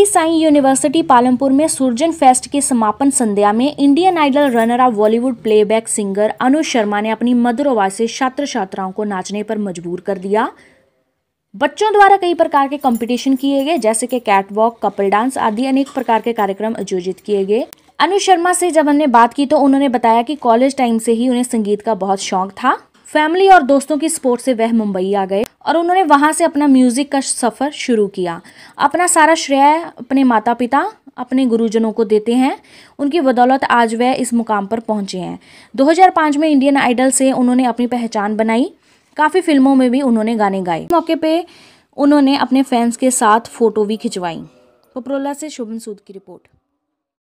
Sai university Palampur में Surjan fest की समापन संध्या में Indian Idol runner up Bollywood playback singer Anuj Sharma ने अपनी मधुर आवाज से छात्र छात्राओं को नाचने पर मजबूर कर दिया। बच्चों द्वारा कई प्रकार के कंपटीशन किए गए, जैसे कि कैट वॉक, कपल डांस आदि अनेक प्रकार के कार्यक्रम आयोजित किए गए। अनुज शर्मा से जब हमने बात की तो उन्होंने बताया कि कॉलेज टाइम से ही उन्हें संगीत का बहुत शौक था। फैमिली और दोस्तों की सपोर्ट से वह मुंबई आ गए और उन्होंने वहां से अपना म्यूजिक का सफर शुरू किया। अपना सारा श्रेय अपने माता पिता, अपने गुरुजनों को देते हैं। उनकी बदौलत आज वह इस मुकाम पर पहुंचे हैं। 2005 में इंडियन आइडल से उन्होंने अपनी पहचान बनाई। काफ़ी फिल्मों में भी उन्होंने गाने गाए। मौके पे उन्होंने अपने फैंस के साथ फोटो भी खिंचवाई। पपरोला से शुभम सूद की रिपोर्ट।